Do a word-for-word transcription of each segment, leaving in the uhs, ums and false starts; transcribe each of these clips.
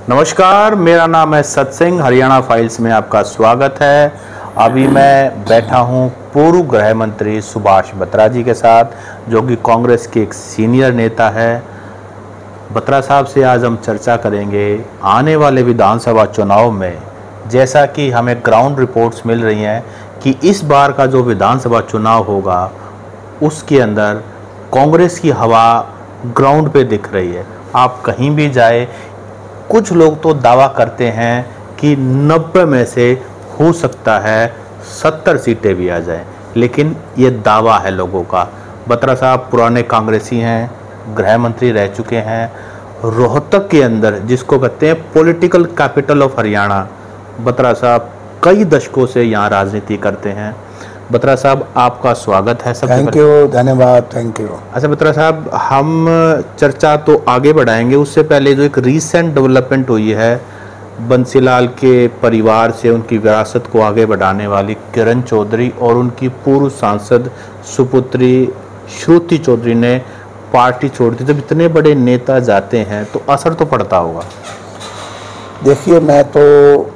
नमस्कार, मेरा नाम है सतसिंह। हरियाणा फाइल्स में आपका स्वागत है। अभी मैं बैठा हूं पूर्व गृह मंत्री सुभाष बत्रा जी के साथ, जो कि कांग्रेस के एक सीनियर नेता है। बत्रा साहब से आज हम चर्चा करेंगे आने वाले विधानसभा चुनाव में, जैसा कि हमें ग्राउंड रिपोर्ट्स मिल रही हैं कि इस बार का जो विधानसभा चुनाव होगा उसके अंदर कांग्रेस की हवा ग्राउंड पे दिख रही है। आप कहीं भी जाए, कुछ लोग तो दावा करते हैं कि नब्बे में से हो सकता है सत्तर सीटें भी आ जाएं, लेकिन ये दावा है लोगों का। बत्रा साहब पुराने कांग्रेसी हैं, गृह मंत्री रह चुके हैं। रोहतक के अंदर, जिसको कहते हैं political capital of Haryana, Batra साहब कई दशकों से यहाँ राजनीति करते हैं। बत्रा साहब, आपका स्वागत है। सब थैंक यू, धन्यवाद, थैंक यू। अच्छा बत्रा साहब, हम चर्चा तो आगे बढ़ाएंगे, उससे पहले जो एक रीसेंट डेवलपमेंट हुई है, बंसीलाल के परिवार से उनकी विरासत को आगे बढ़ाने वाली किरण चौधरी और उनकी पूर्व सांसद सुपुत्री श्रुति चौधरी ने पार्टी छोड़ दी। जब इतने बड़े नेता जाते हैं तो असर तो पड़ता होगा। देखिए, मैं तो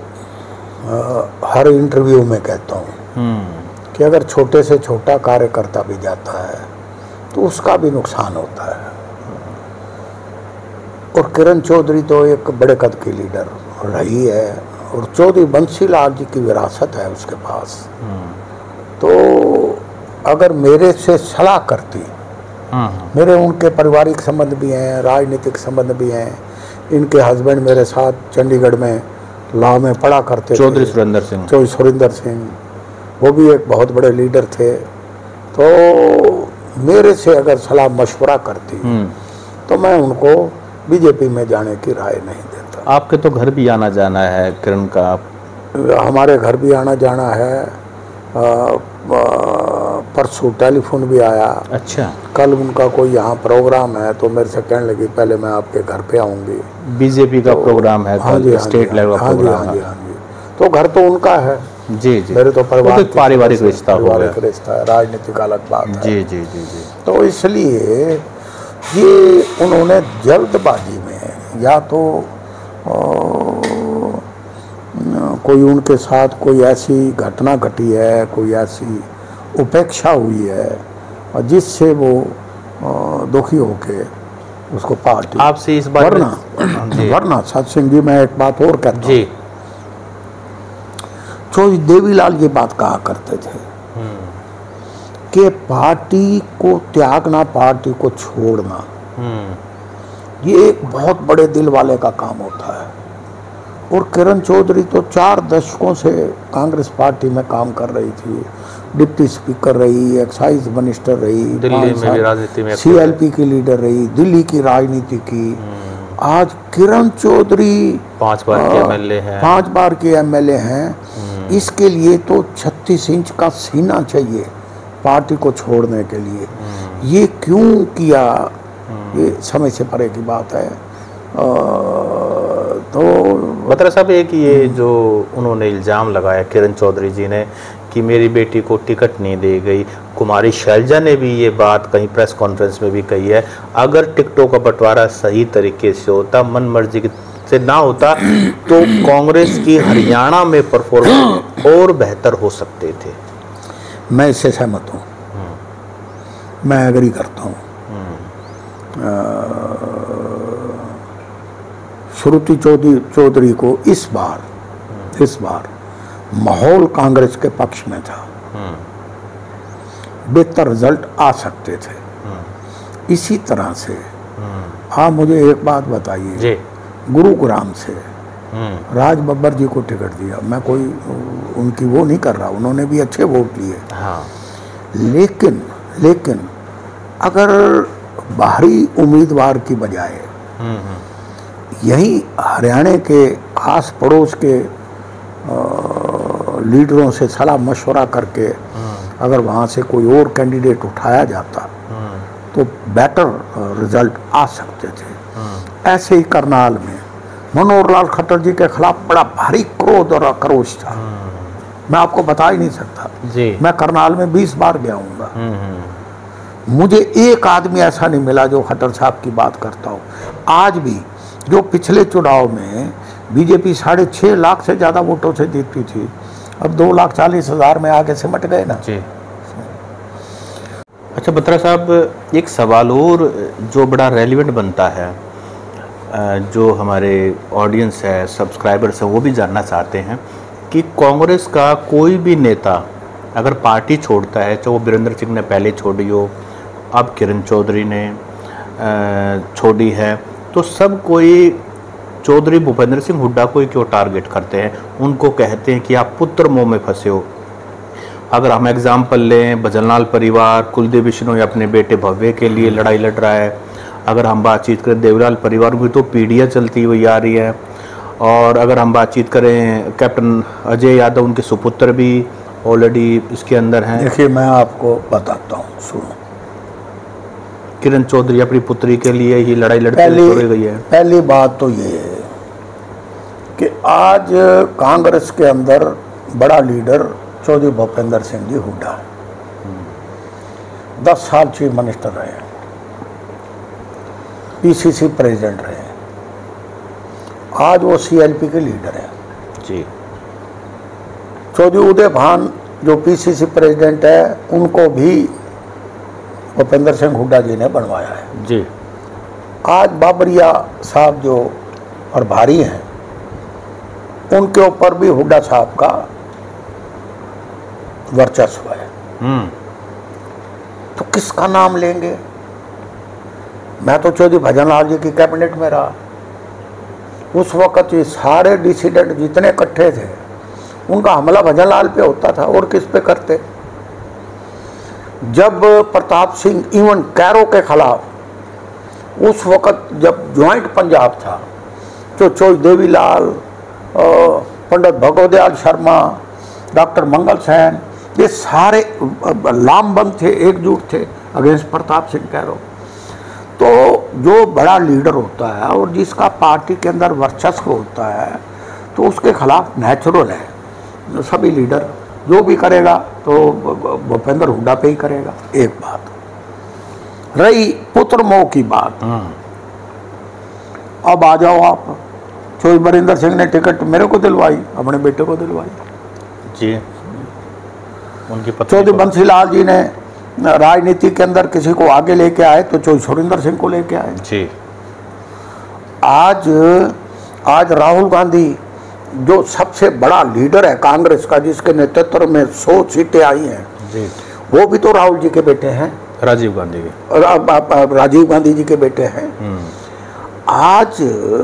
आ, हर इंटरव्यू में कहता हूँ कि अगर छोटे से छोटा कार्यकर्ता भी जाता है तो उसका भी नुकसान होता है। और किरण चौधरी तो एक बड़े कद की लीडर रही है और चौधरी बंसीलाल जी की विरासत है उसके पास। तो अगर मेरे से सलाह करती, मेरे उनके पारिवारिक संबंध भी हैं, राजनीतिक संबंध भी हैं। इनके हस्बैंड मेरे साथ चंडीगढ़ में लॉ में पढ़ा करते थे, चौधरी सुरेंद्र सिंह चौधरी सुरेंद्र सिंह, वो भी एक बहुत बड़े लीडर थे। तो मेरे से अगर सलाह मशवरा करती तो मैं उनको बीजेपी में जाने की राय नहीं देता। आपके तो घर भी आना जाना है किरण का। हमारे घर भी आना जाना है। परसों टेलीफोन भी आया। अच्छा। कल उनका कोई यहाँ प्रोग्राम है तो मेरे से कहने लगी पहले मैं आपके घर पे आऊँगी। बीजेपी का तो, प्रोग्राम है, हाँ जी, स्टेट लेवल का प्रोग्राम है। हाँ जी, हाँ जी। तो घर तो उनका है। जी जी। मेरे तो परिवार तो पारिवारिक रिश्ता हो गया। पारिवारिक रिश्ता है, राजनीतिक अलग बात है। जी जी जी जी। तो इसलिए ये उन्होंने जल्दबाजी में या तो आ, कोई उनके साथ कोई ऐसी घटना घटी है, कोई ऐसी उपेक्षा हुई है और जिससे वो दुखी होके उसको पार्टी आपसे इस बार वरना वरना सतसिंह जी, मैं एक बात और कहता हूँ। चौधरी देवीलाल ये बात कहा करते थे कि पार्टी को त्यागना, पार्टी को छोड़ना, ये एक बहुत बड़े दिल वाले का काम होता है। और किरण चौधरी तो चार दशकों से कांग्रेस पार्टी में काम कर रही थी, डिप्टी स्पीकर रही, एक्साइज मिनिस्टर रही, दिल्ली में भी राजनीति में सीएलपी की लीडर रही, दिल्ली की राजनीति की। आज किरण चौधरी पांच बार के एमएलए हैं पांच बार के एमएलए हैं। इसके लिए तो छत्तीस इंच का सीना चाहिए पार्टी को छोड़ने के लिए। ये क्यों किया, ये समझ से परे की बात है। आ, तो बत्रा साहब, एक ये जो उन्होंने इल्ज़ाम लगाया किरण चौधरी जी ने कि मेरी बेटी को टिकट नहीं दी गई, कुमारी शैलजा ने भी ये बात कहीं प्रेस कॉन्फ्रेंस में भी कही है। अगर टिकटों का बंटवारा सही तरीके से होता, मन मर्जी से ना होता, तो कांग्रेस की हरियाणा में परफॉर्मेंस और बेहतर हो सकते थे। मैं इससे सहमत हूँ, मैं एग्री करता हूँ। श्रुति चौधरी चौधरी को इस बार इस बार माहौल कांग्रेस के पक्ष में था, बेहतर रिजल्ट आ सकते थे। इसी तरह से आप मुझे एक बात बताइए, गुरुग्राम से राज बब्बर जी को टिकट दिया, मैं कोई उनकी वो नहीं कर रहा, उन्होंने भी अच्छे वोट लिए। हाँ। लेकिन लेकिन अगर बाहरी उम्मीदवार की बजाय यही हरियाणा के आस पड़ोस के लीडरों से सलाह मशवरा करके अगर वहाँ से कोई और कैंडिडेट उठाया जाता तो बेटर रिजल्ट आ सकते थे। ऐसे ही करनाल में मनोहर लाल खट्टर जी के खिलाफ बड़ा भारी क्रोध और आक्रोश था, मैं आपको बता ही नहीं सकता जी। मैं करनाल में बीस बार गया हूँ, मुझे एक आदमी ऐसा नहीं मिला जो खट्टर साहब की बात करता हो। आज भी जो पिछले चुनाव में बीजेपी साढ़े छः लाख से ज़्यादा वोटों से जीतती थी, अब दो लाख चालीस हज़ार में आगे सिमट गए ना जी। अच्छा बत्रा साहब, एक सवाल और जो बड़ा रेलिवेंट बनता है, जो हमारे ऑडियंस है, सब्सक्राइबर्स है, वो भी जानना चाहते हैं कि कांग्रेस का कोई भी नेता अगर पार्टी छोड़ता है, चाहे वो वीरेंद्र सिंह ने पहले छोड़ी हो, अब किरण चौधरी ने छोड़ी है, तो सब कोई चौधरी भूपेंद्र सिंह हुड्डा को ही क्यों टारगेट करते हैं? उनको कहते हैं कि आप पुत्र मोह में फंसे हो। अगर हम एग्जाम्पल लें, भजनलाल परिवार, कुलदीप बिश्नोई अपने बेटे भव्य के लिए लड़ाई लड़ रहा है। अगर हम बातचीत करें देवीलाल परिवार की, तो पीढ़ियाँ चलती हुई आ रही है। और अगर हम बातचीत करें कैप्टन अजय यादव, उनके सुपुत्र भी ऑलरेडी इसके अंदर हैं। देखिए मैं आपको बताता हूँ, सुनो। किरण चौधरी अपनी पुत्री के लिए ही लड़ाई लड़ते हुए गई है। पहली बात तो ये है कि आज कांग्रेस के अंदर बड़ा लीडर चौधरी भूपेंद्र सिंह जी हुड्डा है। दस साल चीफ मिनिस्टर रहे हैं, पीसीसी प्रेसिडेंट रहे हैं, आज वो सीएलपी के लीडर हैं जी। चौधरी उदय भान जो पीसीसी प्रेसिडेंट है, उनको भी भूपेंद्र सिंह हुड्डा जी ने बनवाया है जी। आज बाबरिया साहब जो प्रभारी हैं, उनके ऊपर भी हुड्डा साहब का वर्चस्व है। हम्म तो किसका नाम लेंगे? मैं तो चौधरी भजनलाल जी की कैबिनेट में रहा। उस वक्त ये सारे डिसिडेंट जितने इकट्ठे थे, उनका हमला भजनलाल पे होता था और किस पे करते। जब प्रताप सिंह इवन कैरो के खिलाफ, उस वक्त जब ज्वाइंट पंजाब था, तो चौधरी देवीलाल, पंडित भगवदयाल शर्मा, डॉक्टर मंगल सेन, ये सारे लामबंद थे, एकजुट थे अगेंस्ट प्रताप सिंह कैरो। तो जो बड़ा लीडर होता है और जिसका पार्टी के अंदर वर्चस्व होता है, तो उसके खिलाफ नेचुरल है सभी लीडर जो भी करेगा तो भूपेंद्र हुड्डा पे ही करेगा। एक बात रही पुत्र मोह की बात। अब आ जाओ आप, चौधरी बरिंदर सिंह ने टिकट मेरे को दिलवाई, अपने बेटे को दिलवाई जी। उनकी चौधरी बंसीलाल जी ने राजनीति के अंदर किसी को आगे लेके आए तो चौधरी सुरेंद्र सिंह को लेके आए जी। आज आज राहुल गांधी जो सबसे बड़ा लीडर है कांग्रेस का, जिसके नेतृत्व में सौ सीटें आई हैं जी, वो भी तो राहुल जी के बेटे हैं, राजीव गांधी के, रा, राजीव गांधी जी के बेटे हैं। आज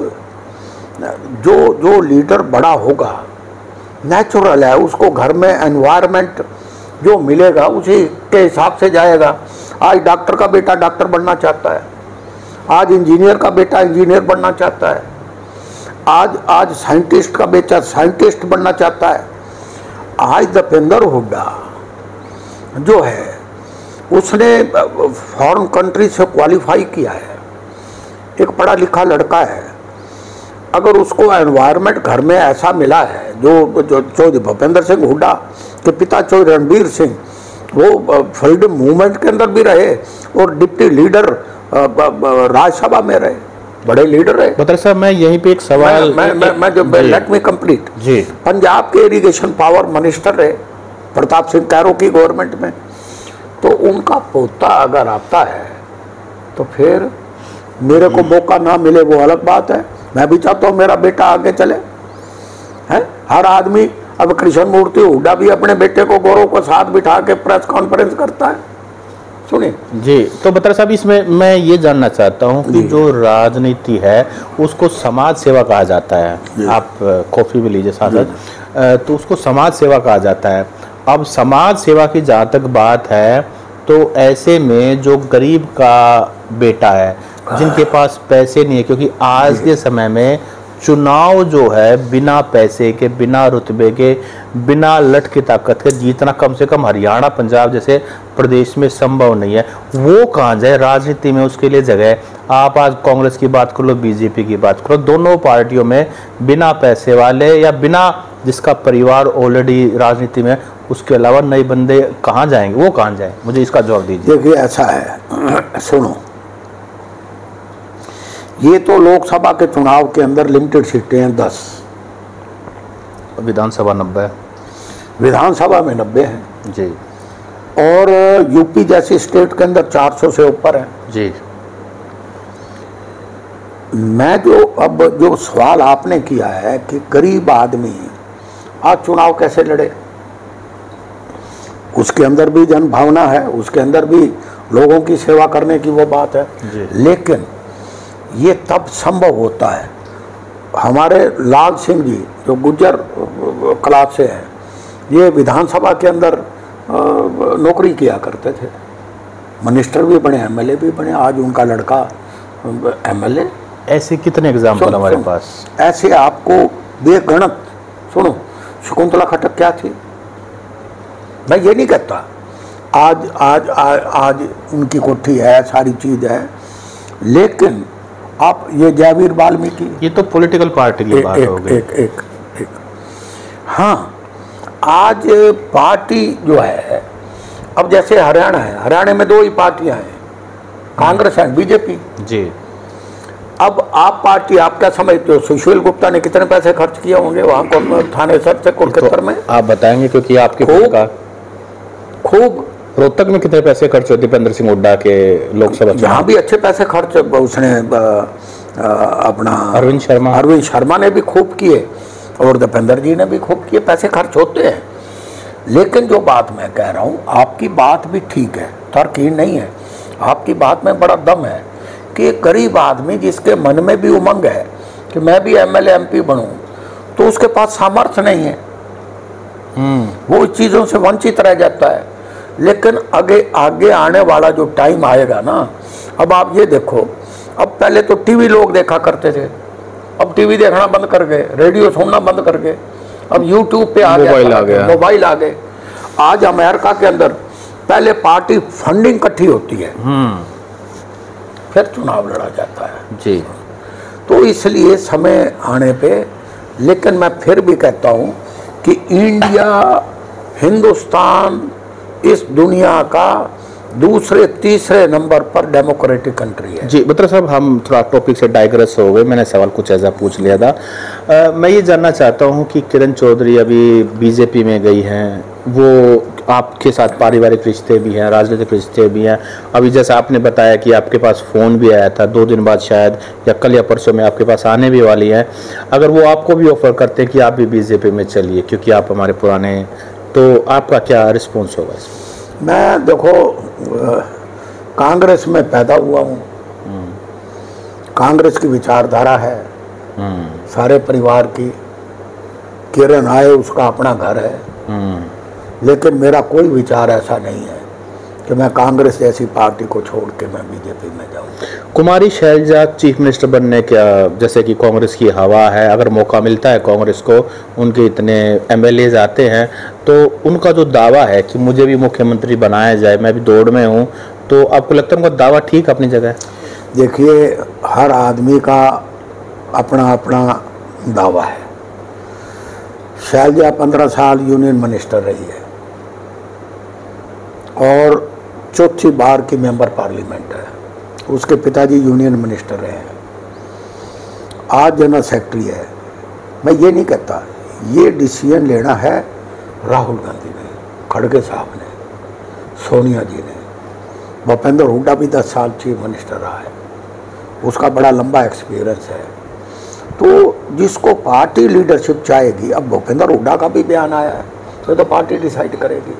जो जो लीडर बड़ा होगा, नेचुरल है, उसको घर में एनवायरनमेंट जो मिलेगा उसी के हिसाब से जाएगा। आज डॉक्टर का बेटा डॉक्टर बनना चाहता है, आज इंजीनियर का बेटा इंजीनियर बनना चाहता है, आज आज साइंटिस्ट का बेटा साइंटिस्ट बनना चाहता है। आज भूपेंद्र हुड्डा जो है, उसने फॉरेन कंट्री से क्वालिफाई किया है, एक पढ़ा लिखा लड़का है। अगर उसको एनवायरनमेंट घर में ऐसा मिला है, जो जो चौधरी भूपेंद्र सिंह हुड्डा के पिता चौधरी रणबीर सिंह, वो फ्रीडम मूवमेंट के अंदर भी रहे और डिप्टी लीडर राज्यसभा में रहे, बड़े लीडर रहे। बत्रा साहब, मैं यहीं पे एक सवाल, मैं मैं मैं जो लेट मी कंप्लीट जी। पंजाब के इरिगेशन पावर मिनिस्टर रहे प्रताप सिंह कैरो की गवर्नमेंट में। तो उनका पोता अगर आता है तो फिर मेरे को मौका ना मिले वो अलग बात है। मैं भी चाहता हूँ मेरा बेटा आगे चले, है हर आदमी। अब कृष्ण मूर्ति हुड्डा भी अपने बेटे को गौरव को साथ बिठा के प्रेस कॉन्फ्रेंस करता है, सुनिए जी। तो बत्रा साहब, इसमें मैं ये जानना चाहता हूँ कि जो राजनीति है उसको समाज सेवा कहा जाता है, आप कॉफी भी लीजिए साथ, तो उसको समाज सेवा कहा जाता है। अब समाज सेवा की जहाँ तक बात है, तो ऐसे में जो गरीब का बेटा है, जिनके पास पैसे नहीं है, क्योंकि आज के समय में चुनाव जो है बिना पैसे के, बिना रुतबे के, बिना लठ की ताकत के जीतना कम से कम हरियाणा पंजाब जैसे प्रदेश में संभव नहीं है। वो कहाँ जाए राजनीति में, उसके लिए जगह है। आप आज कांग्रेस की बात कर लो, बीजेपी की बात करो, दोनों पार्टियों में बिना पैसे वाले या बिना जिसका परिवार ऑलरेडी राजनीति में, उसके अलावा नए बंदे कहाँ जाएंगे, वो कहाँ जाए? मुझे इसका जवाब दीजिए। देखिए ऐसा है, सुनो, ये तो लोकसभा के चुनाव के अंदर लिमिटेड सीटें हैं दस, विधानसभा नब्बे, विधानसभा में नब्बे हैं जी, और यूपी जैसी स्टेट के अंदर चार सौ से ऊपर है जी। मैं जो अब जो सवाल आपने किया है कि गरीब आदमी आज चुनाव कैसे लड़े, उसके अंदर भी जन भावना है, उसके अंदर भी लोगों की सेवा करने की वो बात है, लेकिन ये तब संभव होता है। हमारे लाल सिंह जी जो गुज्जर क्लास से हैं, ये विधानसभा के अंदर नौकरी किया करते थे, मिनिस्टर भी बने, एमएलए भी बने, आज उनका लड़का एमएलए। ऐसे कितने एग्जाम्पल हमारे पास, ऐसे आपको बेगणत। सुनो, शकुंतला खट्टक क्या थी, मैं ये नहीं कहता आज आज आज, आज उनकी कोठी है, सारी चीज है, लेकिन आप ये जयवीर वाल्मीकि, ये तो पॉलिटिकल पार्टी की बात हो गई। एक एक एक हाँ, आज पार्टी जो है, अब जैसे हरियाणा है, हरियाणा में दो ही पार्टियां हैं, कांग्रेस है, बीजेपी जी। अब आप पार्टी, आप क्या समझते हो सुशील गुप्ता ने कितने पैसे खर्च किए होंगे वहां थाने सर से कुरुक्षेत्र में? आप बताएंगे, क्योंकि आपके खूब खूब रोहतक में कितने पैसे खर्च हुए दीपेंद्र सिंह हुड्डा के लोकसभा चुनाव? यहाँ भी अच्छे पैसे खर्च उसने अपना अरविंद शर्मा अरविंद शर्मा ने भी खूब किए और दीपेंद्र जी ने भी खूब किए, पैसे खर्च होते हैं। लेकिन जो बात मैं कह रहा हूँ, आपकी बात भी ठीक है, तर्कहीन नहीं है, आपकी बात में बड़ा दम है कि एक गरीब आदमी जिसके मन में भी उमंग है कि मैं भी एमएलए एमपी बनूं, तो उसके पास सामर्थ्य नहीं है, वो चीज़ों से वंचित रह जाता है। लेकिन आगे आगे आने वाला जो टाइम आएगा ना, अब आप ये देखो, अब पहले तो टीवी लोग देखा करते थे, अब टीवी देखना बंद कर गए, रेडियो सुनना बंद कर गए, अब यूट्यूब पे आ गया, मोबाइल आ गए। आज अमेरिका के अंदर पहले पार्टी फंडिंग इकट्ठी होती है, फिर चुनाव लड़ा जाता है जी। तो इसलिए समय आने पे, लेकिन मैं फिर भी कहता हूँ कि इंडिया, हिंदुस्तान इस दुनिया का दूसरे तीसरे नंबर पर डेमोक्रेटिक कंट्री है। जी बत्रा साहब, हम थोड़ा टॉपिक से डाइग्रेस हो गए, मैंने सवाल कुछ ऐसा पूछ लिया था। आ, मैं ये जानना चाहता हूँ कि किरण चौधरी अभी बीजेपी में गई हैं, वो आपके साथ पारिवारिक रिश्ते भी हैं, राजनीतिक रिश्ते भी हैं। अभी जैसा आपने बताया कि आपके पास फ़ोन भी आया था, दो दिन बाद शायद या कल या परसों में आपके पास आने भी वाली हैं। अगर वो आपको भी ऑफर करते हैं कि आप भी बीजेपी में चलिए क्योंकि आप हमारे पुराने, तो आपका क्या रिस्पॉन्स होगा इसमें? मैं देखो कांग्रेस में पैदा हुआ हूँ, कांग्रेस की विचारधारा है सारे परिवार की, किरण आए उसका अपना घर है, लेकिन मेरा कोई विचार ऐसा नहीं है कि मैं कांग्रेस जैसी पार्टी को छोड़ के मैं बीजेपी में जाऊं। कुमारी शैलजा चीफ मिनिस्टर बनने क्या, जैसे कि कांग्रेस की हवा है, अगर मौका मिलता है कांग्रेस को, उनके इतने एमएलए आते हैं, तो उनका जो दावा है कि मुझे भी मुख्यमंत्री बनाया जाए, मैं भी दौड़ में हूँ, तो आपको लगता है उनका दावा ठीक अपनी जगह है? देखिए, हर आदमी का अपना अपना दावा है। शैलजा पंद्रह साल यूनियन मिनिस्टर रही है और चौथी बार की मेंबर पार्लियामेंट है, उसके पिताजी यूनियन मिनिस्टर रहे हैं, आज जनरल सेक्रेटरी है। मैं ये नहीं कहता, ये डिसीजन लेना है राहुल गांधी ने, खड़गे साहब ने, सोनिया जी ने, भूपेंद्र हुड्डा भी दस साल चीफ मिनिस्टर रहा है, उसका बड़ा लंबा एक्सपीरियंस है। तो जिसको पार्टी लीडरशिप चाहेगी, अब भूपेंद्र हुड्डा का भी बयान आया है, तो, तो पार्टी डिसाइड करेगी।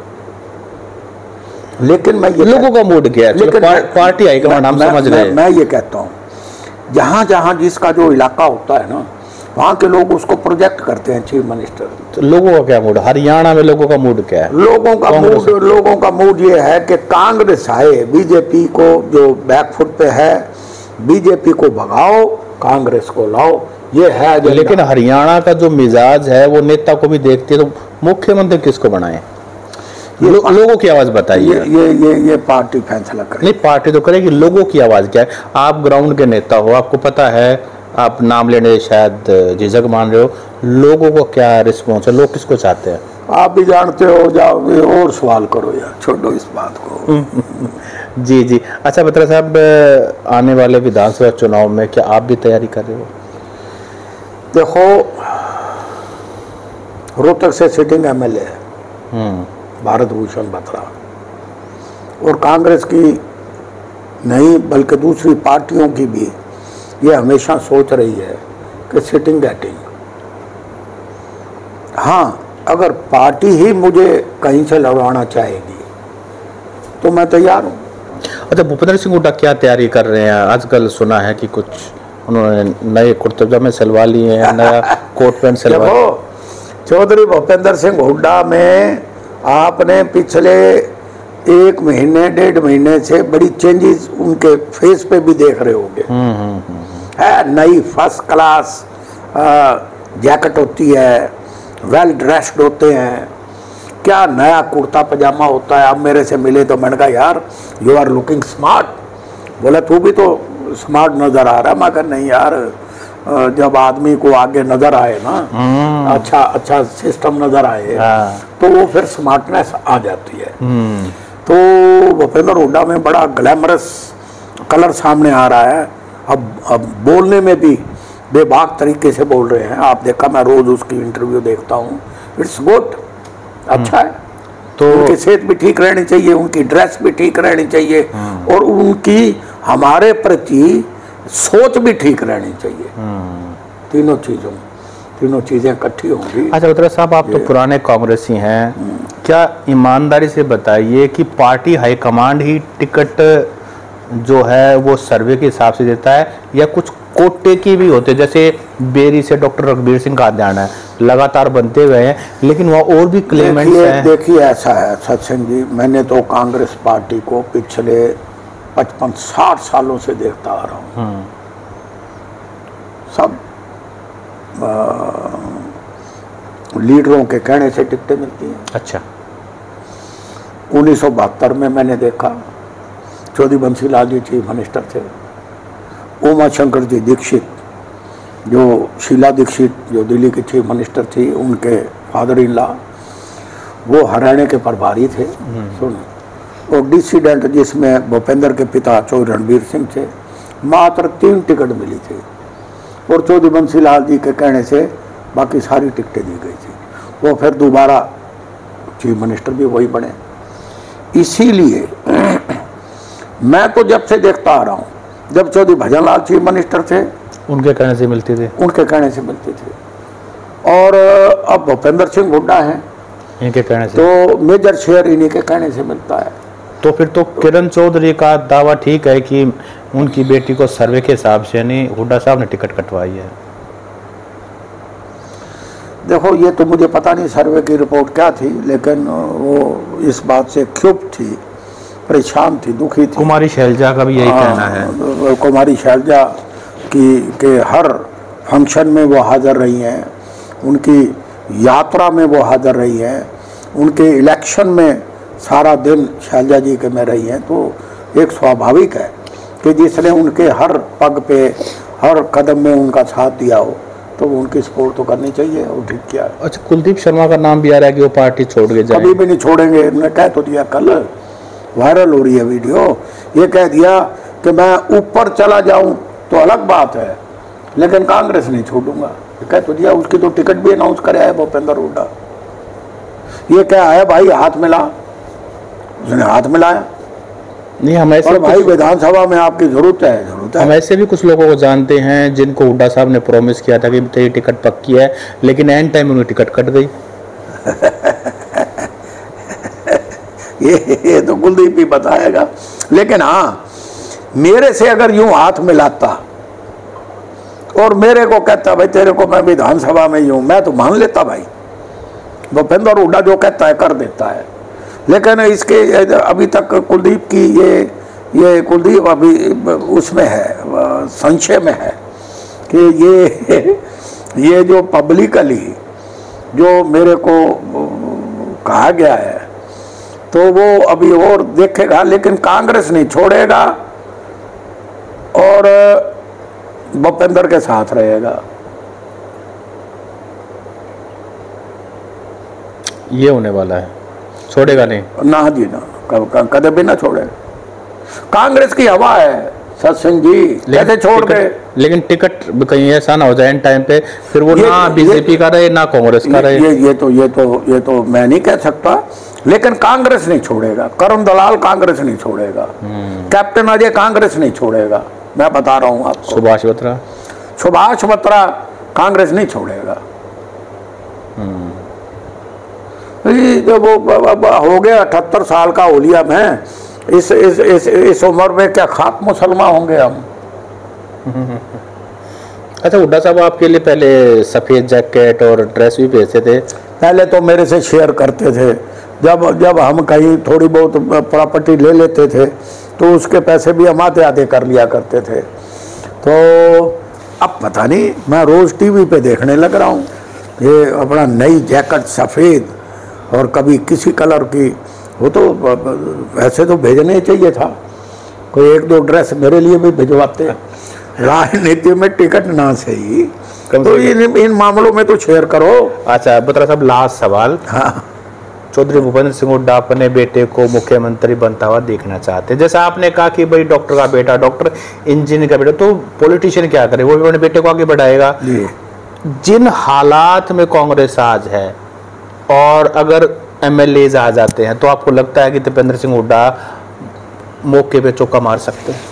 लेकिन मैं ये लोगों का मूड क्या है, लेकिन पार, पार्टी हाईकमांड हम समझ रहे हैं। मैं ये कहता हूँ, जहाँ जहाँ जिसका जो इलाका होता है ना, वहाँ के लोग उसको प्रोजेक्ट करते हैं चीफ मिनिस्टर। तो लोगों का क्या मूड, हरियाणा में लोगों का मूड क्या है? लोगों का मूड लोगों का मूड ये है कि कांग्रेस आए, बीजेपी को जो बैकफुट पे है, बीजेपी को भगाओ, कांग्रेस को लाओ, ये है। लेकिन हरियाणा का जो मिजाज है वो नेता को भी देखते, तो मुख्यमंत्री किसको बनाए? ये लो, लोगों की आवाज बताइए। ये, ये ये ये पार्टी फैसला करेगी। नहीं, पार्टी तो करेगी, लोगों की आवाज क्या है? आप ग्राउंड के नेता हो, आपको पता है, आप नाम लेने शायद झिझक मान रहे हो, लोगों को क्या रिस्पॉन्स है, लोग किसको चाहते हैं? आप भी जानते हो, जाओ और सवाल करो यार, छोड़ो इस बात को। जी जी। अच्छा बत्रा साहब, आने वाले विधानसभा चुनाव में क्या आप भी तैयारी कर रहे हो? देखो, रोहतक से सिटिंग एमएलए है भारत भूषण बत्रा, और कांग्रेस की नहीं बल्कि दूसरी पार्टियों की भी ये हमेशा सोच रही है कि सिटिंग गेटिंग। हाँ, अगर पार्टी ही मुझे कहीं से लड़वाना चाहेगी तो मैं तैयार हूँ। अच्छा, भूपेंद्र सिंह हुड्डा क्या तैयारी कर रहे हैं? आजकल सुना है कि कुछ उन्होंने नए कुर्ते पजामे सिलवा लिए हैं, नया कोट पैंट सिलवा। देखो, चौधरी भूपेंद्र सिंह हुड्डा में आपने पिछले एक महीने डेढ़ महीने से बड़ी चेंजेस उनके फेस पे भी देख रहे होंगे। है नई फर्स्ट क्लास जैकेट होती है, वेल ड्रेस्ड होते हैं, क्या नया कुर्ता पजामा होता है। अब मेरे से मिले तो मैंने कहा यार यू आर लुकिंग स्मार्ट। बोला तू भी तो स्मार्ट नजर आ रहा है। मैं कहा नहीं यार, जब आदमी को आगे नजर आए ना, अच्छा अच्छा सिस्टम नजर आए तो वो फिर स्मार्टनेस आ जाती है। तो भूपेंद्र हुड्डा में बड़ा ग्लैमरस कलर सामने आ रहा है। अब अब बोलने में भी बेबाक तरीके से बोल रहे हैं। आप देखा, मैं रोज उसकी इंटरव्यू देखता हूँ। इट्स गुड, अच्छा है। तो उनकी सेहत भी ठीक रहनी चाहिए, उनकी ड्रेस भी ठीक रहनी चाहिए, और उनकी हमारे प्रति सोच भी ठीक रहनी चाहिए। तीनों चीजों तीनों चीजें इकट्ठी होंगी। अच्छा बत्रा साहब, आप तो पुराने कांग्रेसी हैं, क्या ईमानदारी से बताइए कि पार्टी हाईकमांड ही टिकट जो है वो सर्वे के हिसाब से देता है या कुछ कोटे की भी होते, जैसे बेरी से डॉक्टर रघुबीर सिंह का अध्ययन है, लगातार बनते हुए हैं, लेकिन वहाँ और भी क्लेमेंट्स हैं। देखिए ऐसा है सत्संग जी, मैंने तो कांग्रेस पार्टी को पिछले पचपन साठ सालों से देखता आ रहा हूँ। सब आ, लीडरों के कहने से टिकटें मिलती हैं। अच्छा, उन्नीस सौ बहत्तर में मैंने देखा चौधरी बंसीलाल जी चीफ मिनिस्टर थे, उमा शंकर जी दीक्षित जो शीला दीक्षित जो दिल्ली की चीफ मिनिस्टर थी, उनके फादर इन लॉ वो हरियाणा के प्रभारी थे। सुन, और डिसीडेंट जिसमें भूपेंद्र के पिता चौधरी रणबीर सिंह थे, मात्र तीन टिकट मिली थी, और चौधरी बंसीलाल जी के कहने से बाकी सारी टिकटें दी गई थी। वो फिर दोबारा चीफ मिनिस्टर भी वही बने। इसीलिए मैं तो जब से देखता आ रहा हूँ, जब चौधरी भजनलाल चीफ मिनिस्टर थे उनके कहने से मिलती थी उनके कहने से मिलती थी, और अब भूपेंद्र सिंह हुड्डा हैं, इनके कहने से तो मेजर शेयर इन्हीं के कहने से मिलता है। तो फिर तो किरण चौधरी का दावा ठीक है कि उनकी बेटी को सर्वे के हिसाब से यानी हुड्डा साहब ने टिकट कटवाई है। देखो, ये तो मुझे पता नहीं सर्वे की रिपोर्ट क्या थी, लेकिन वो इस बात से क्षुब्ध थी, परेशान थी, दुखी थी। कुमारी शैलजा का भी यही कहना है। कुमारी शैलजा की के हर फंक्शन में वो हाजिर रही हैं, उनकी यात्रा में वो हाजिर रही हैं, उनके इलेक्शन में सारा दिन शैलजा जी के में रही हैं। तो एक स्वाभाविक है कि जिसने उनके हर पग पे हर कदम में उनका साथ दिया हो तो उनकी सपोर्ट तो करनी चाहिए, और ठीक किया। अच्छा, कुलदीप शर्मा का नाम भी आ रहा है कि वो पार्टी छोड़ के जाएंगे। कभी भी नहीं छोड़ेंगे, उन्होंने कह तो दिया, कल वायरल हो रही है वीडियो, ये कह दिया कि मैं ऊपर चला जाऊं तो अलग बात है, लेकिन कांग्रेस नहीं छोड़ूंगा। कह तो दिया, उसकी तो टिकट भी अनाउंस करे है भूपेंद्र हुड्डा। ये क्या है भाई, हाथ मिला, उसने हाथ मिलाया। नहीं, हम ऐसे और भाई विधानसभा में आपकी जरूरत है जरूरत है हम ऐसे भी कुछ लोगों को जानते हैं जिनको हुड्डा साहब ने प्रॉमिस किया था कि तेरी टिकट पक्की है, लेकिन एंड टाइम उनकी टिकट कट गई। ये, ये तो कुलदीप भी बताएगा, लेकिन हाँ, मेरे से अगर यूं हाथ मिलाता और मेरे को कहता भाई तेरे को मैं विधानसभा में यूं, मैं तो मान लेता भाई। भूपेंद्र हुड्डा जो कहता है कर देता है, लेकिन इसके अभी तक कुलदीप की ये ये कुलदीप अभी उसमें है, संशय में है कि ये ये जो पब्लिकली जो मेरे को कहा गया है तो वो अभी और देखेगा, लेकिन कांग्रेस नहीं छोड़ेगा और भूपेंद्र के साथ रहेगा। ये होने वाला है, छोड़ेगा नहीं ना जी ना, कदम भी ना छोड़ेगा। कांग्रेस की हवा है सत्सिंह जी, कैसे छोड़ गए? लेकिन टिकट कहीं ऐसा ना हो जाए टाइम पे फिर वो ना बीजेपी का रहे ना कांग्रेस का रहे। ये ये तो ये तो ये तो मैं नहीं कह सकता, लेकिन कांग्रेस नहीं छोड़ेगा। करुण दलाल कांग्रेस नहीं छोड़ेगा, कैप्टन अजय कांग्रेस नहीं छोड़ेगा, मैं बता रहा हूँ आपको। सुभाष बत्रा सुभाष बत्रा कांग्रेस नहीं छोड़ेगा। जब वो हो गया अठहत्तर साल का ओलिया में, इस इस इस इस उम्र में क्या खाक मुसलमान होंगे हम। अच्छा हुड्डा साहब, आपके लिए पहले सफेद जैकेट और ड्रेस भी भेजते थे? पहले तो मेरे से शेयर करते थे, जब जब हम कहीं थोड़ी बहुत प्रॉपर्टी ले लेते थे तो उसके पैसे भी हम आधे आधे कर लिया करते थे। तो अब पता नहीं, मैं रोज टीवी पे देखने लग रहा हूँ ये अपना नई जैकेट सफ़ेद और कभी किसी कलर की, वो तो वैसे तो भेजने चाहिए था, कोई एक दो ड्रेस मेरे लिए भी भिजवाते। राजनीति में टिकट ना सही तो इन इन मामलों में तो शेयर करो। अच्छा बत्रा साहब, लास्ट सवाल। हाँ, चौधरी भूपेंद्र सिंह हुड्डा अपने बेटे को मुख्यमंत्री बनता हुआ देखना चाहते हैं। जैसा आपने कहा कि भाई डॉक्टर का बेटा, डॉक्टर इंजीनियर का बेटा, तो पॉलिटिशियन क्या करे, वो भी अपने बेटे को आगे बढ़ाएगा। जिन हालात में कांग्रेस आज है और अगर एमएलए आ जाते हैं, तो आपको लगता है कि दीपेंद्र सिंह हुड्डा मौके पे चौका मार सकते हैं?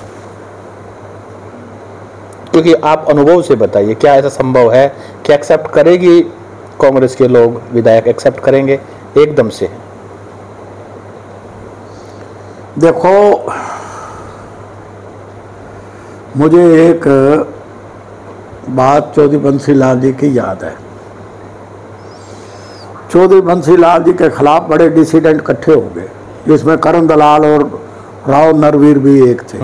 क्योंकि आप अनुभव से बताइए, क्या ऐसा संभव है कि एक्सेप्ट करेगी कांग्रेस के लोग, विधायक एक्सेप्ट करेंगे एकदम से? देखो, मुझे एक बात चौधरी बंसी लाल जी की याद है। चौधरी बंसी लाल जी के खिलाफ बड़े डिसिडेंट इकट्ठे हो गए, जिसमें करुण दलाल और राव नरवीर भी एक थे।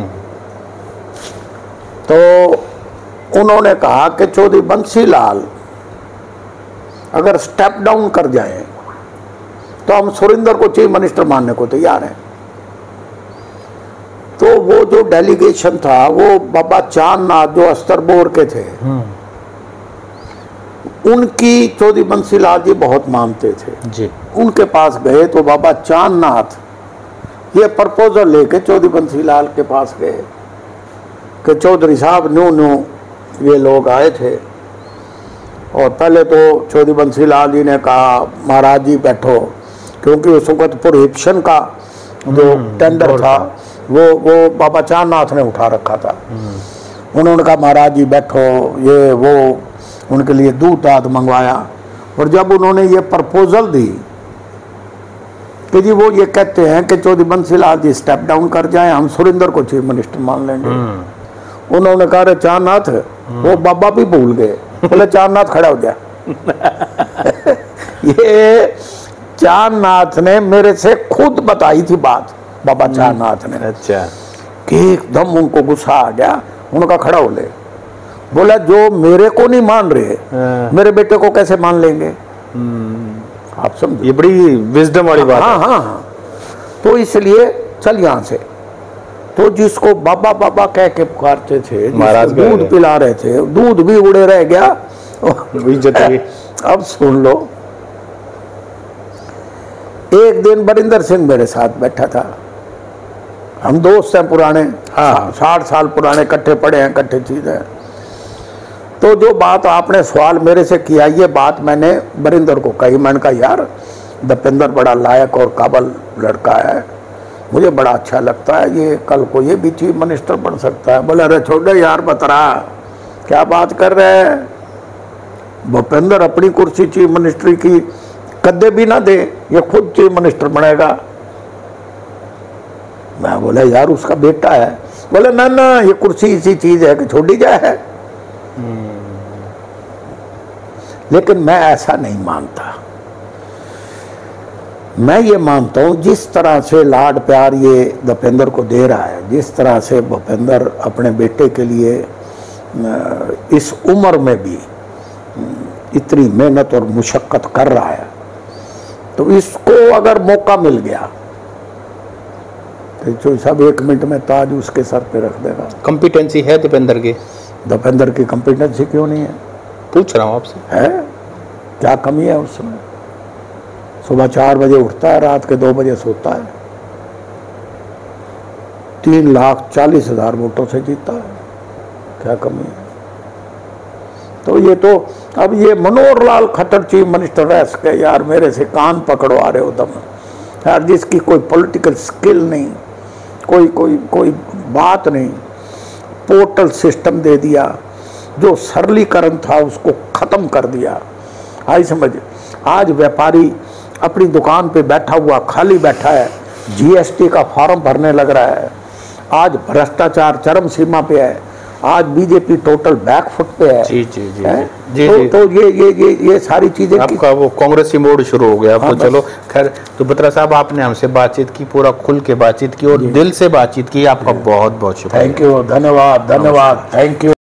तो उन्होंने कहा कि चौधरी बंसी लाल अगर स्टेप डाउन कर जाए तो हम सुरेंद्र को चीफ मिनिस्टर मानने को तैयार हैं। तो वो जो डेलीगेशन था वो बाबा चांदनाथ जो अस्तरबोर के थे, उनकी चौधरी बंसी लाल जी बहुत मानते थे जी। उनके पास गए तो बाबा चांदनाथ ये प्रपोजल लेके चौधरी बंसी लाल के पास गए कि चौधरी साहब न्यू न्यू ये लोग आए थे। और पहले तो चौधरी बंसी लाल जी ने कहा महाराज जी बैठो, क्योंकि उस वक्त प्रोहिबिशन का जो टेंडर था वो वो बाबा चांदनाथ ने उठा रखा था। उन्होंने कहा महाराज जी बैठो, ये वो उनके लिए दूध दाद मंगवाया। और जब उन्होंने ये प्रपोजल दी कि जी वो ये कहते हैं कि चौधरी बंसी लाल जी स्टेप डाउन कर जाएं, हम सुरेंद्र को चीफ मिनिस्टर मान लेंगे। उन्होंने कहा चांदनाथ, वो बाबा भी भूल गए, बोले चांदनाथ खड़ा हो गया। ये चांदनाथ ने मेरे से खुद बताई थी बात, बाबा चांदनाथ ने। अच्छा। कि एकदम उनको गुस्सा आ गया, उनका खड़ा हो ले, बोला जो मेरे को नहीं मान रहे मेरे बेटे को कैसे मान लेंगे? आप समझ, ये बड़ी विजडम वाली बात है। हाँ हाँ हाँ। तो इसलिए चल यहाँ से। तो जिसको बाबा बाबा कह के पुकारते थे, महाराज दूध पिला रहे थे, दूध भी उड़े रह गया। अब सुन लो, एक दिन बरिंदर सिंह मेरे साथ बैठा था, हम दोस्त हैं पुराने, हाँ साठ साल पुराने, इकट्ठे पढ़े हैं, इकट्ठे चीज है। तो जो बात आपने सवाल मेरे से किया, ये बात मैंने बरिंदर को कही। मैंने कहा यार दीपेंद्र बड़ा लायक और काबिल लड़का है, मुझे बड़ा अच्छा लगता है, ये कल को ये भी चीफ मिनिस्टर बन सकता है। बोले अरे छोड़ यार बतरा, क्या बात कर रहे हैं? भूपेंद्र अपनी कुर्सी चीफ मिनिस्ट्री की कदे भी ना दे, ये खुद चीफ मिनिस्टर बनेगा। मैं बोला यार उसका बेटा है। बोले ना ना, ये कुर्सी इसी चीज है कि छोड़ी जाए। लेकिन मैं ऐसा नहीं मानता। मैं ये मानता हूँ जिस तरह से लाड प्यार ये दीपेंद्र को दे रहा है, जिस तरह से भूपेंद्र अपने बेटे के लिए इस उम्र में भी इतनी मेहनत और मुशक्कत कर रहा है, तो इसको अगर मौका मिल गया तो सब एक मिनट में ताज उसके सर पे रख देगा। कॉम्पिटेंसी है दीपेंद्र की? दीपेंद्र की कॉम्पिटेंसी क्यों नहीं है? पूछ रहा हूँ आपसे। है, क्या कमी है उसमें? सुबह चार बजे उठता है, रात के दो बजे सोता है, तीन लाख चालीस हजार वोटों से जीता है, क्या कमी है? तो ये तो अब ये मनोहर लाल खट्टर चीफ मिनिस्टर रह सके यार, मेरे से कान पकड़वा रहे हो तुम यार, जिसकी कोई पॉलिटिकल स्किल नहीं, कोई कोई कोई बात नहीं, पोर्टल सिस्टम दे दिया, जो सरलीकरण था उसको खत्म कर दिया। आई समझ? आज व्यापारी अपनी दुकान पे बैठा हुआ खाली बैठा है, जीएसटी का फॉर्म भरने लग रहा है। आज भ्रष्टाचार चरम सीमा पे है, आज बीजेपी टोटल बैकफुट पे है। जी जी जी, है? जी, तो, जी। तो ये ये ये ये सारी चीजें आपका वो कांग्रेसी मोड शुरू हो गया। हाँ, तो चलो खैर, तो बत्रा साहब आपने हमसे बातचीत की, पूरा खुल के बातचीत की और दिल से बातचीत की, आपका बहुत बहुत शुक्रिया। थैंक यू, धन्यवाद धन्यवाद, थैंक यू।